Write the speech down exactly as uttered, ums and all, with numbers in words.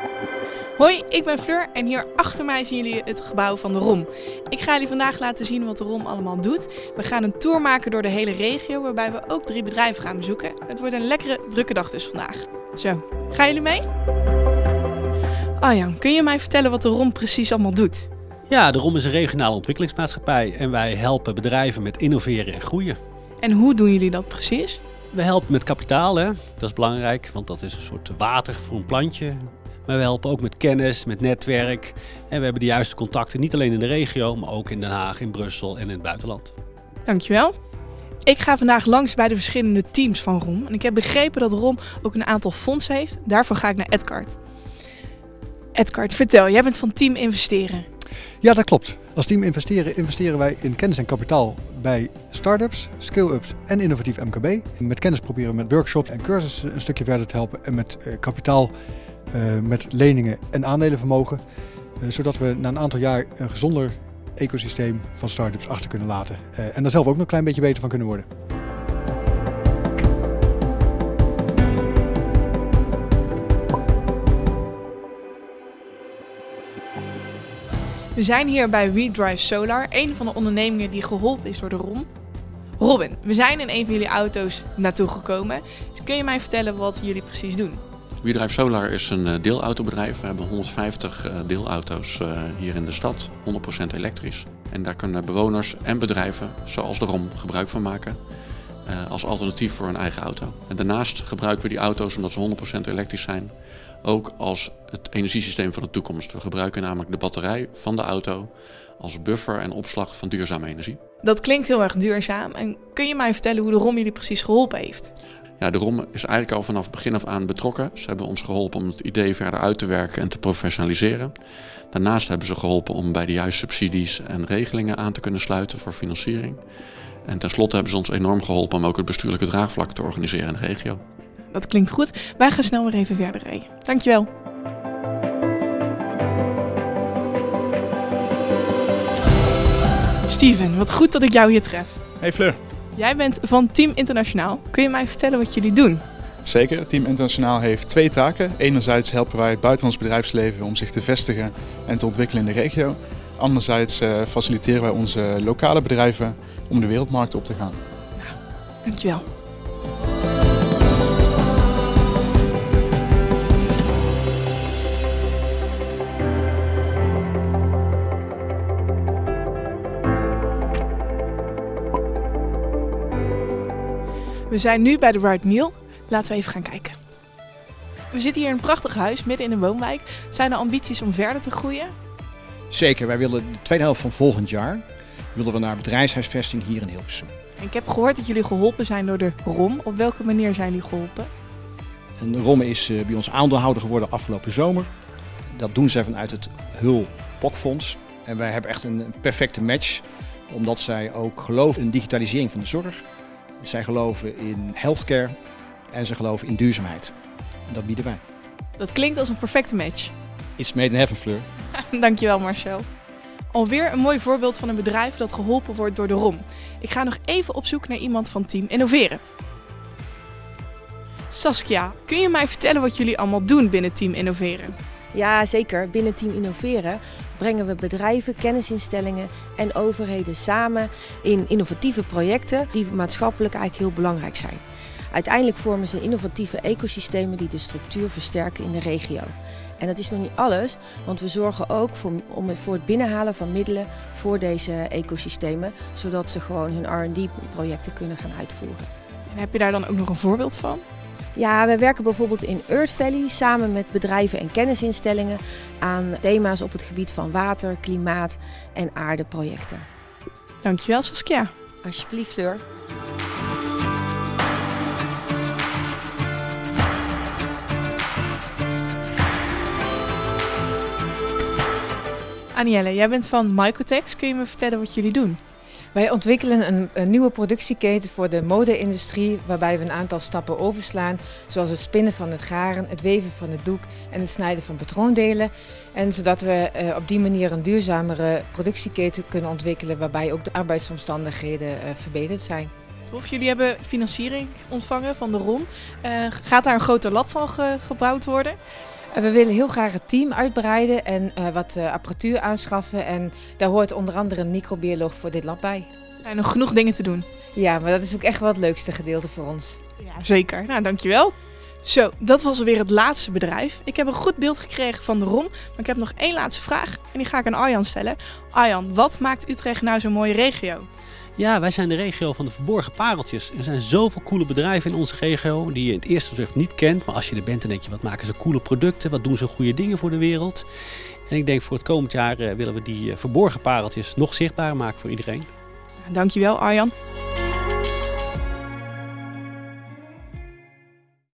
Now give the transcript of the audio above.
Hoi, ik ben Fleur en hier achter mij zien jullie het gebouw van de R O M. Ik ga jullie vandaag laten zien wat de R O M allemaal doet. We gaan een tour maken door de hele regio, waarbij we ook drie bedrijven gaan bezoeken. Het wordt een lekkere, drukke dag dus vandaag. Zo, gaan jullie mee? Arjan, kun je mij vertellen wat de R O M precies allemaal doet? Ja, de R O M is een regionale ontwikkelingsmaatschappij en wij helpen bedrijven met innoveren en groeien. En hoe doen jullie dat precies? We helpen met kapitaal, hè? Dat is belangrijk, want dat is een soort water voor een plantje. Maar we helpen ook met kennis, met netwerk. En we hebben de juiste contacten, niet alleen in de regio, maar ook in Den Haag, in Brussel en in het buitenland. Dankjewel. Ik ga vandaag langs bij de verschillende teams van R O M. En ik heb begrepen dat R O M ook een aantal fondsen heeft. Daarvoor ga ik naar Edgard. Edgard, vertel, jij bent van Team Investeren. Ja, dat klopt. Als Team Investeren investeren wij in kennis en kapitaal bij start-ups, scale-ups en innovatief M K B. Met kennis proberen we met workshops en cursussen een stukje verder te helpen. En met uh, kapitaal, uh, met leningen en aandelenvermogen. Uh, zodat we na een aantal jaar een gezonder ecosysteem van start-ups achter kunnen laten. Uh, en daar zelf ook nog een klein beetje beter van kunnen worden. We zijn hier bij WeDrive Solar, een van de ondernemingen die geholpen is door de R O M. Robin, we zijn in een van jullie auto's naartoe gekomen. Dus kun je mij vertellen wat jullie precies doen? WeDrive Solar is een deelautobedrijf. We hebben honderdvijftig deelauto's hier in de stad, honderd procent elektrisch. En daar kunnen bewoners en bedrijven, zoals de R O M, gebruik van maken als alternatief voor hun eigen auto. En daarnaast gebruiken we die auto's, omdat ze honderd procent elektrisch zijn, ook als het energiesysteem van de toekomst. We gebruiken namelijk de batterij van de auto als buffer en opslag van duurzame energie. Dat klinkt heel erg duurzaam. En kun je mij vertellen hoe de R O M jullie precies geholpen heeft? Ja, de R O M is eigenlijk al vanaf begin af aan betrokken. Ze hebben ons geholpen om het idee verder uit te werken en te professionaliseren. Daarnaast hebben ze geholpen om bij de juiste subsidies en regelingen aan te kunnen sluiten voor financiering. En tenslotte hebben ze ons enorm geholpen om ook het bestuurlijke draagvlak te organiseren in de regio. Dat klinkt goed. Wij gaan snel weer even verder rijden. Dankjewel. Steven, wat goed dat ik jou hier tref. Hey Fleur. Jij bent van Team Internationaal. Kun je mij vertellen wat jullie doen? Zeker. Team Internationaal heeft twee taken. Enerzijds helpen wij het buitenlands bedrijfsleven om zich te vestigen en te ontwikkelen in de regio. Anderzijds uh, faciliteren wij onze lokale bedrijven om de wereldmarkt op te gaan. Nou, dankjewel. We zijn nu bij de Right Meal. Laten we even gaan kijken. We zitten hier in een prachtig huis, midden in een woonwijk. Zijn er ambities om verder te groeien? Zeker, wij willen de tweede helft van volgend jaar willen we naar bedrijfshuisvesting hier in Hilversum. Ik heb gehoord dat jullie geholpen zijn door de R O M. Op welke manier zijn jullie geholpen? En de R O M is bij ons aandeelhouder geworden afgelopen zomer. Dat doen zij vanuit het H U L P O C-fonds. En wij hebben echt een perfecte match, omdat zij ook geloven in digitalisering van de zorg. Zij geloven in healthcare en ze geloven in duurzaamheid. En dat bieden wij. Dat klinkt als een perfecte match. It's made in heaven, Fleur. Dankjewel Marcel. Alweer een mooi voorbeeld van een bedrijf dat geholpen wordt door de R O M. Ik ga nog even op zoek naar iemand van Team Innoveren. Saskia, kun je mij vertellen wat jullie allemaal doen binnen Team Innoveren? Ja, zeker. Binnen Team Innoveren brengen we bedrijven, kennisinstellingen en overheden samen in innovatieve projecten die maatschappelijk eigenlijk heel belangrijk zijn. Uiteindelijk vormen ze innovatieve ecosystemen die de structuur versterken in de regio. En dat is nog niet alles, want we zorgen ook voor, om, voor het binnenhalen van middelen voor deze ecosystemen, zodat ze gewoon hun R en D-projecten kunnen gaan uitvoeren. En heb je daar dan ook nog een voorbeeld van? Ja, we werken bijvoorbeeld in Earth Valley samen met bedrijven en kennisinstellingen aan thema's op het gebied van water, klimaat en aardeprojecten. Dankjewel Saskia. Alsjeblieft Fleur. Anielle, jij bent van Microtex. Kun je me vertellen wat jullie doen? Wij ontwikkelen een, een nieuwe productieketen voor de mode-industrie, waarbij we een aantal stappen overslaan, zoals het spinnen van het garen, het weven van het doek en het snijden van patroondelen. En zodat we uh, op die manier een duurzamere productieketen kunnen ontwikkelen, waarbij ook de arbeidsomstandigheden uh, verbeterd zijn. Of jullie hebben financiering ontvangen van de R O M. Uh, gaat daar een groter lab van ge gebouwd worden? We willen heel graag het team uitbreiden en uh, wat uh, apparatuur aanschaffen. En daar hoort onder andere een microbioloog voor dit lab bij. Er zijn nog genoeg dingen te doen. Ja, maar dat is ook echt wel het leukste gedeelte voor ons. Ja, zeker. Nou, dankjewel. Zo, dat was alweer het laatste bedrijf. Ik heb een goed beeld gekregen van de R O M, maar ik heb nog één laatste vraag. En die ga ik aan Arjan stellen. Arjan, wat maakt Utrecht nou zo'n mooie regio? Ja, wij zijn de regio van de verborgen pareltjes. Er zijn zoveel coole bedrijven in onze regio die je in het eerste gezicht niet kent. Maar als je er bent, dan denk je, wat maken ze coole producten? Wat doen ze goede dingen voor de wereld? En ik denk voor het komend jaar uh, willen we die uh, verborgen pareltjes nog zichtbaar maken voor iedereen. Dankjewel, Arjan.